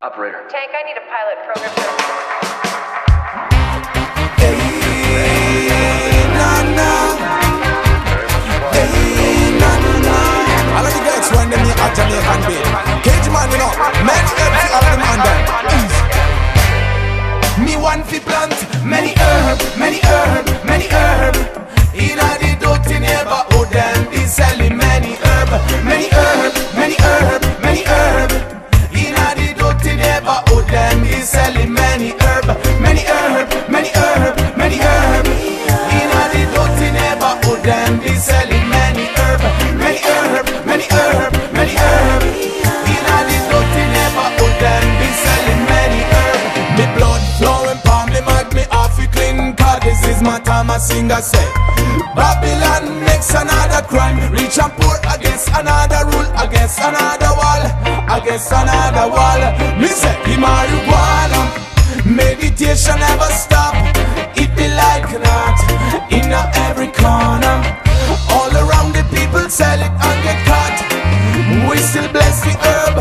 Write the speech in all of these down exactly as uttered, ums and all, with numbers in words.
Operator. Tank, I need a pilot program for... Hey, nah, nah. Hey, nah, nah, nah. All of the guys when they meet a Jamaican beat. Cage man, you know, many herbs all of them under. Me one fi plant, many herb, many herb, many herb. Inna the dirty neighborhood and be selling many herb, many herb, many herb, many herb. Inna the dirty neighborhood and be selling many herb, many herb, many herb, many herb. Inna the dirty neighborhood and be selling many herb, many herb, many herb, many herb. Inna the dirty neighborhood and be selling many herb. Me blood flowing palm me mad me off it clean. Cause this is my time a singer say Babylon makes another crime. Rich and poor against another rule, against another wall, against another wall. Me say the marijuana meditation never stop. It be like not in a every corner. All around the people sell it and get caught. We still bless the herb.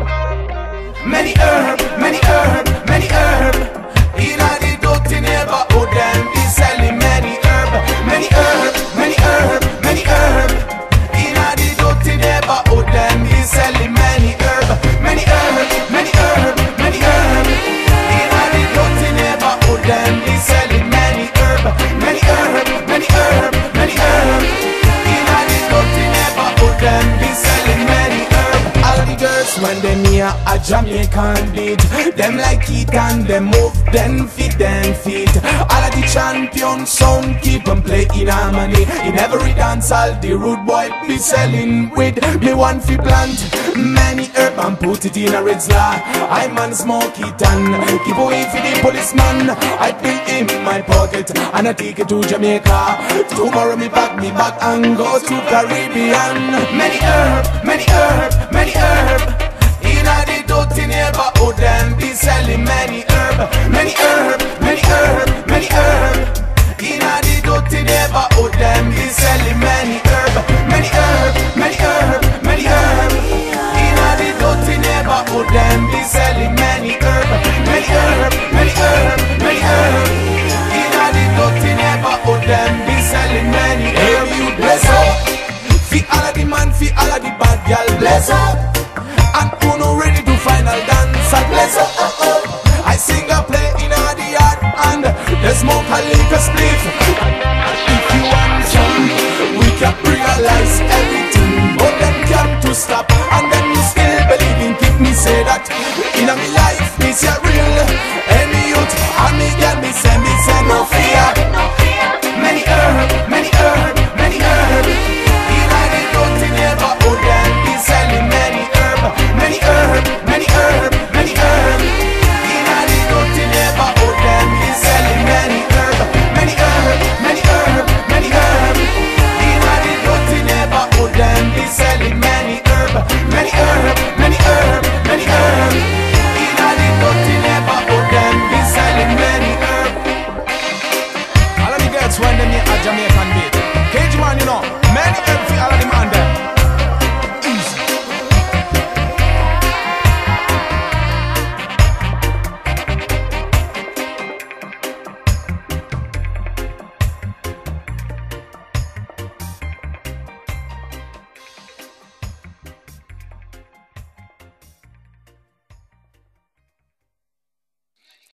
Many herb, many herb, many herb. In a the dirty neighborhood and be selling many herb, many herb, many herb, many herb. In a the dirty neighborhood and be selling many herb, many herb, many herb, many herb. In a the dirty neighborhood and be selling many herb, many herb, many herb, many herb. In a the dirty neighborhood and be selling many herb. All the girls when they near a Jamaican beat, them like it and them move, them fit, them fit. All of the champion sound keep them play in harmony. In every dance all the rude boy be selling with. Me one fi plant many herb and put it in a red slaw. I man smoke it and give away for the policeman. I put it in my pocket and I take it to Jamaica. Tomorrow me pack me back and go to Caribbean. Many herb, many herb, many herb. In a the dirty neighborhood and be selling many herb, many herb, many herb, many herb. In a the dirty neighborhood and be selling many herb, many herb, many herb, many herb. In a the dirty neighborhood and be selling many herb, many herb, many herb, many herb. In a the dirty neighborhood and be selling many herb. You bless up, fi all of the man, fi all of the bad girl, bless up. And who no ready to final dance and bless up, oh, oh. I sing a play in a the yard and the smoke a liquor spliff. If you want some, we can realize everything, but them come to stop. And then you still believe in keep me say that in a me life, me say